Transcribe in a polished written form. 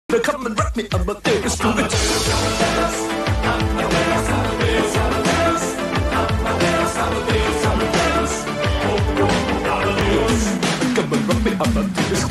Come and rock me, I'ma take us to the come and rock me, I'ma take us